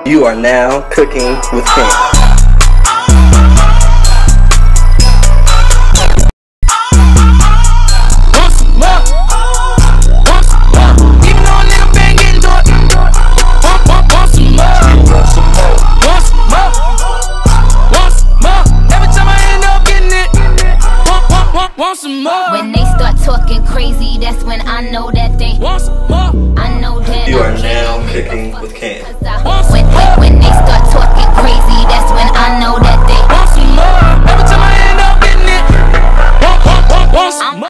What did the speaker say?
You are now cooking with Cam. When they start talking crazy, that's when I know that they want some more. I know that you are now cooking with Cam.